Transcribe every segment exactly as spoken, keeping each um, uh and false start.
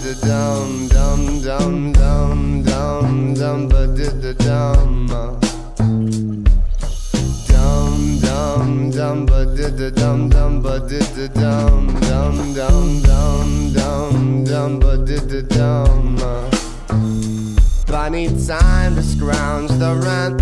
da dum dum dum dum dum dum ba did da dum dum dum dum ba did da dum dum ba did da dum dum dum dum dum dum ba did da dum. I need time to scrounge the rent.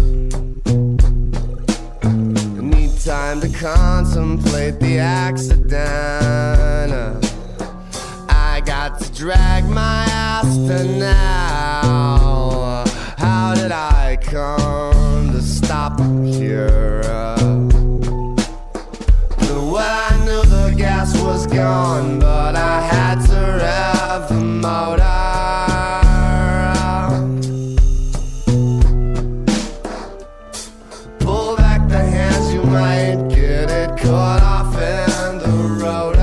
I need time to contemplate the accident. I got to drag my ass to now. How did I come to stop here? Well, I knew the gas was gone, but I had to rev the motor. Pull back the hands, you might get it caught off in the rotor.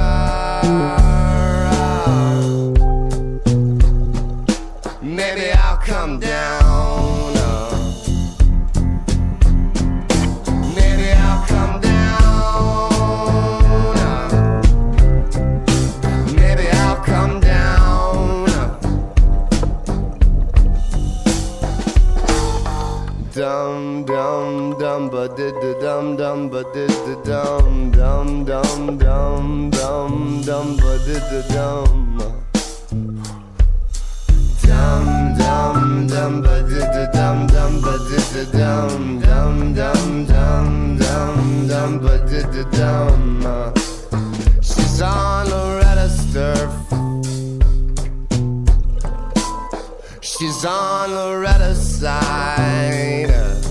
Maybe I'll come down. Maybe I'll come down. Maybe I'll come down. Dum dum dum ba did da dum dum ba did da dum dum dum dum dum dum ba did da dum. Dum dum dum ba did da dum dum ba did da dum dum dum dum dum dum ba did da dum. She's on Loretta's turf. She's on Loretta's side.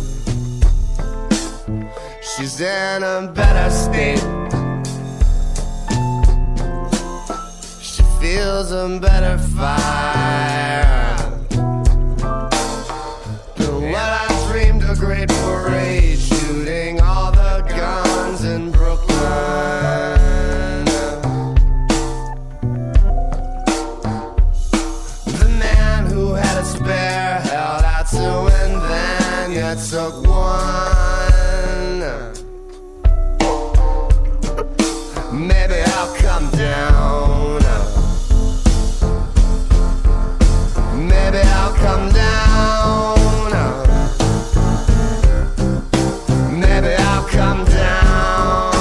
She's in a better state. She feels a better fire. Well, I dreamed a great parade, shooting all the guns in Brooklyn. The man who had a spare held out two and then you took one. Maybe I'll come down. Maybe I'll come down. Maybe I'll come down.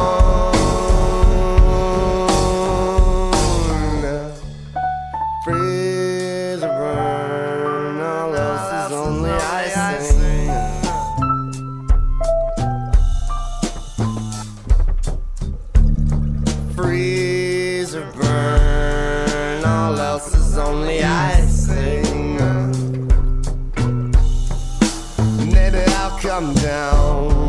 Freeze or burn, all else is only icing. Freeze or burn, all else is only icing. Maybe I'll come down.